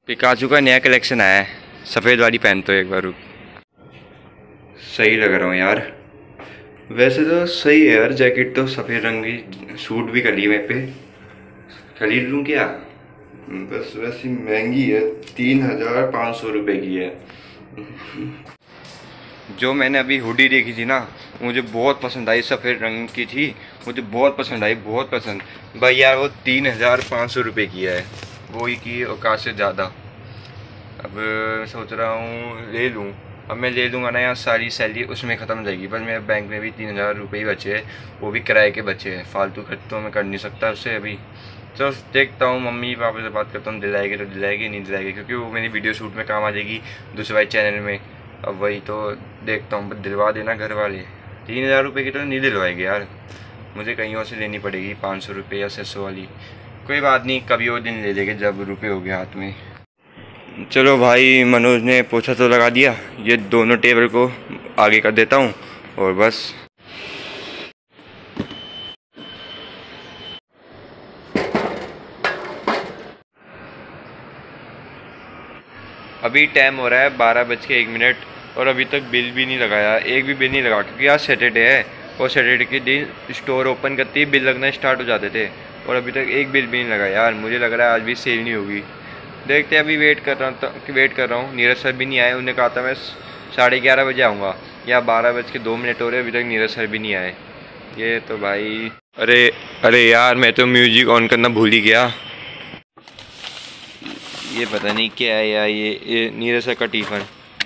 Pikachu का नया collection आया है, सफ़ेद वाली पहन तो एक बार रुक। सही लग रहा हूँ यार, वैसे तो सही है यार जैकेट तो, सफ़ेद रंग की सूट भी कर ली मैं पे। खरीद लूँ क्या? बस वैसे महंगी है, 3500 रुपये की है। जो मैंने अभी हुडी देखी थी ना, मुझे बहुत पसंद आई, सफ़ेद रंग की थी, मुझे बहुत पसंद आई, बहुत पसंद भाई यार। वो 3500 रुपये की है, वही की औकात से ज़्यादा। अब सोच रहा हूँ ले लूँ। अब मैं ले लूँगा ना यार, सारी सैलरी उसमें ख़त्म हो जाएगी। बस मेरे बैंक में भी 3000 रुपये ही बचे हैं, वो भी किराए के बचे हैं, फालतू खर्च तो मैं कर नहीं सकता उससे अभी। तो देखता हूँ, मम्मी पापा से बात करता हूँ, दिलाएगी तो दिलाएगी, नहीं दिलाएगी क्योंकि वो मेरी वीडियो शूट में काम आ जाएगी दूसरे वाले चैनल में। अब वही तो देखता हूँ, दिलवा देना घर वाले। 3000 रुपये की तो नहीं दिलवाएगी यार, मुझे कहीं और से लेनी पड़ेगी 500 रुपये या 600 वाली। कोई बात नहीं, कभी वो दिन ले लेंगे जब रुपये हो गए हाथ में। चलो भाई, मनोज ने पोछा तो लगा दिया, ये दोनों टेबल को आगे कर देता हूँ और बस। अभी टाइम हो रहा है 12:01 और अभी तक बिल भी नहीं लगाया, एक भी बिल नहीं लगा, क्योंकि आज सैटरडे है और सैटरडे के दिन स्टोर ओपन करते ही बिल लगना स्टार्ट हो जाते थे, और अभी तक एक बिल भी नहीं लगा यार। मुझे लग रहा है आज भी सेल नहीं होगी, देखते हैं। अभी वेट कर रहा हूँ। नीरज सर भी नहीं आए, उन्हें कहा था मैं 11:30 बजे आऊँगा, या 12:02 हो रहे, अभी तक नीरज सर भी नहीं आए। ये तो भाई, अरे यार, मैं तो म्यूजिक ऑन करना भूल ही गया। ये पता नहीं क्या है यार, ये नीरज सर का टिफ़िन।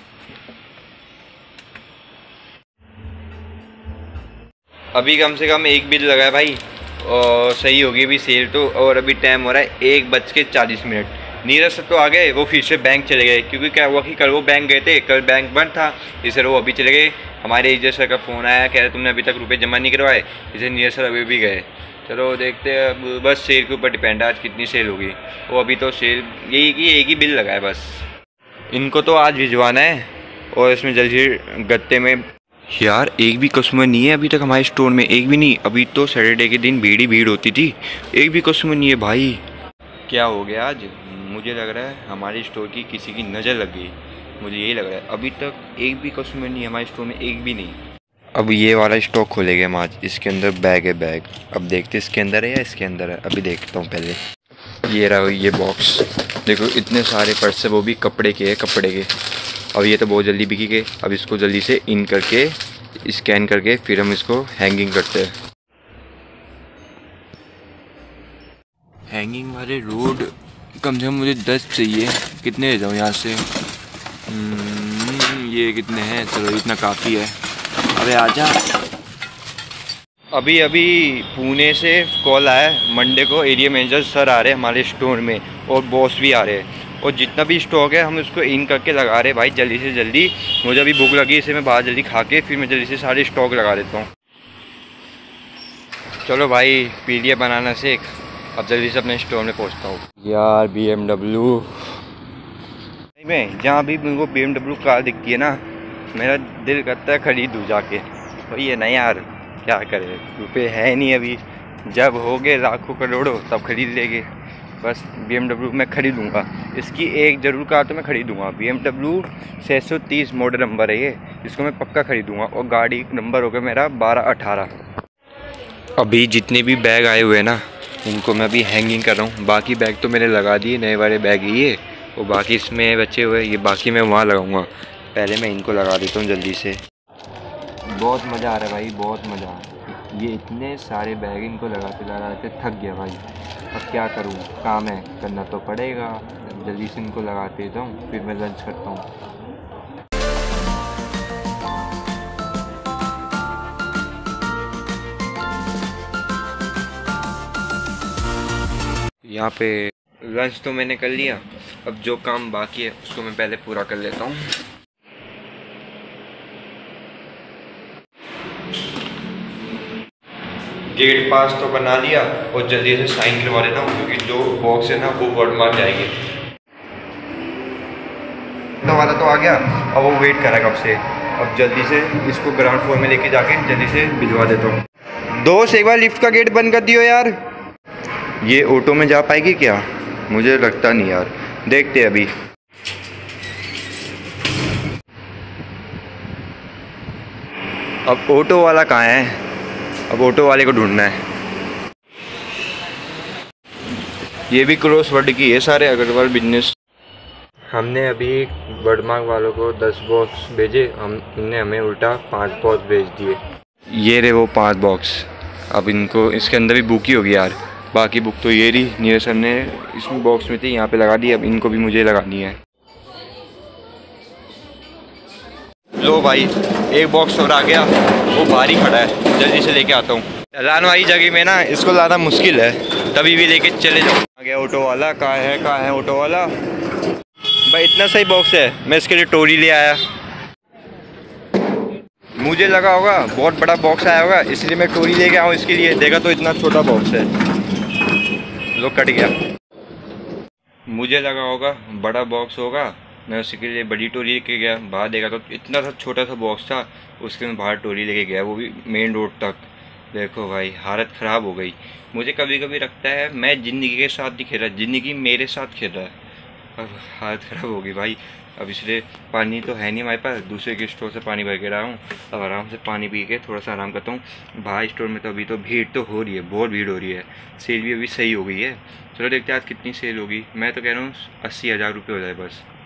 अभी कम से कम एक बिल लगा है भाई, और सही होगी अभी सेल तो। और अभी टाइम हो रहा है 1:40। नीरज सर तो आ गए, वो फिर से बैंक चले गए, क्योंकि क्या हुआ कि कल वो बैंक गए थे, कल बैंक बंद था, इसलिए वो अभी चले गए। हमारे एजेंट सर का फ़ोन आया, कह रहे तुमने अभी तक रुपये जमा नहीं करवाए, इसलिए नीरज सर अभी भी गए। चलो देखते हैं, अब बस सेल के ऊपर डिपेंड है आज कितनी सेल होगी। वो अभी तो सेल यही कि एक ही बिल लगा है बस। इनको तो आज भिजवाना है, और इसमें जल्दी गत्ते में यार एक भी कस्टमर नहीं है अभी तक हमारे स्टोर में, एक भी नहीं। अभी तो सैटरडे के दिन भीड़ ही भीड़ होती थी, एक भी कस्टमर नहीं है भाई। क्या हो गया आज? मुझे लग रहा है हमारे स्टोर की किसी की नज़र लग गई, मुझे यही लग रहा है। अभी तक एक भी कस्टमर नहीं है हमारे स्टोर में, एक भी नहीं। अब ये वाला स्टॉक खोलेंगे हम आज। इसके अंदर बैग है, बैग। अब देखते इसके अंदर है या इसके अंदर है, अभी देखता हूँ पहले। ये रहा ये बॉक्स, देखो इतने सारे पर्स है, वो भी कपड़े के, कपड़े के। अब ये तो बहुत जल्दी बिकी गए, अब इसको जल्दी से इन करके स्कैन करके फिर हम इसको हैंगिंग करते हैं। हैंगिंग वाले रोड कम से कम मुझे 10 चाहिए। कितने ले जाऊँ यहाँ से? ये कितने हैं? चलो इतना काफ़ी है। अबे आजा। अभी पुणे से कॉल आया, मंडे को एरिया मैनेजर सर आ रहे हैं हमारे स्टोर में, और बॉस भी आ रहे हैं, और जितना भी स्टॉक है हम उसको इन करके लगा रहे हैं भाई जल्दी से जल्दी। मुझे अभी भूख लगी, इसे मैं बाहर जल्दी खा के फिर मैं जल्दी से सारे स्टॉक लगा देता हूँ। चलो भाई, पी लिया बनाना शेक, अब जल्दी से अपने स्टोर में पहुँचता हूँ। यार BMW में जहाँ भी मुझको BMW कार दिखती है ना, मेरा दिल करता है खरीदूँ जाके। वही है ना यार, क्या करें, रुपए है नहीं अभी, जब हो गए लाखों करोड़ों तब खरीद लेंगे। बस BMW मैं खरीदूँगा, इसकी एक ज़रूर कार तो मैं खरीदूँगा। BMW 630 मॉडल नंबर है ये, इसको मैं पक्का खरीदूँगा, और गाड़ी नंबर होगा मेरा 1218। अभी जितने भी बैग आए हुए हैं ना, इनको मैं अभी हैंगिंग कर रहा हूँ। बाकी बैग तो मैंने लगा दिए, नए वाले बैग ही ये, और बाकी इसमें बचे हुए ये बाकी मैं वहाँ लगाऊंगा। पहले मैं इनको लगा देता हूँ जल्दी से। बहुत मज़ा आ रहा है भाई, बहुत मज़ा आ रहा है। ये इतने सारे बैग, इनको लगाते थक गया भाई। अब क्या करूँ, काम है, करना तो पड़ेगा। जल्दी से इनको लगा देता हूँ, फिर मैं लंच करता हूँ। यहाँ पे लंच तो मैंने कर लिया, अब जो काम बाकी है उसको मैं पहले पूरा कर लेता हूँ। गेट पास तो बना लिया, और जल्दी से साइन करवा देता हूँ, क्योंकि जो बॉक्स है ना वो वर्ड मार जाएंगे। तो वाला तो आ गया, अब वो वेट कर रहा है कब से। अब जल्दी से इसको ग्राउंड फ्लोर में लेके जाके जल्दी से भिजवा देता हूँ। दोस्त एक बार लिफ्ट का गेट बंद कर दियो यार। ये ऑटो में जा पाएगी क्या? मुझे लगता नहीं यार, देखते हैं अभी। अब ऑटो वाला कहाँ है, अब ऑटो वाले को ढूंढना है। ये भी क्रॉसवर्ड की है सारे, अग्रवाल बिजनेस। हमने अभी वर्डमार्क वालों को 10 बॉक्स भेजे, उनने हमें उल्टा 5 बॉक्स भेज दिए। ये रहे वो 5 बॉक्स। अब इनको इसके अंदर भी बुक ही होगी यार, बाकी बुक तो ये रही, नीरज सर ने इसमें बॉक्स में थी यहाँ पे लगा दी, अब इनको भी मुझे लगानी है। लो भाई, एक बॉक्स और आ गया, वो बाहर ही खड़ा है, जल्दी से लेके आता हूँ। ढलान वाली जगह में ना इसको लाना मुश्किल है, तभी भी लेके चले जाओ। आ गया ऑटो वाला, कहाँ है ऑटो वाला? भाई इतना सही बॉक्स है, मैं इसके लिए टोरी ले आया। मुझे लगा होगा बहुत बड़ा बॉक्स आया होगा, इसलिए मैं टोरी लेके आऊँ इसके लिए। देखा तो इतना छोटा बॉक्स है, लो कट गया। मुझे लगा होगा बड़ा बॉक्स होगा, मैं उसके लिए बड़ी टोरी लेके गया। बाहर देखा तो इतना सा छोटा सा बॉक्स था, उसके में बाहर टोरी लेके गया, वो भी मेन रोड तक। देखो भाई हालत ख़राब हो गई। मुझे कभी कभी लगता है मैं ज़िंदगी के साथ नहीं खेल रहा, ज़िंदगी मेरे साथ खेल रहा है। अब हालत ख़राब होगी भाई। अब इसलिए पानी तो है नहीं हमारे पास, दूसरे के स्टोर से पानी भर के रहा हूँ। अब आराम से पानी पी के थोड़ा सा आराम करता हूँ। बाहर स्टोर में तो अभी तो भीड़ तो हो रही है, बहुत भीड़ हो रही है। सेल भी अभी सही हो गई है। चलो देखते हैं आज कितनी सेल होगी। मैं तो कह रहा हूँ 80,000 रुपये हो जाए बस।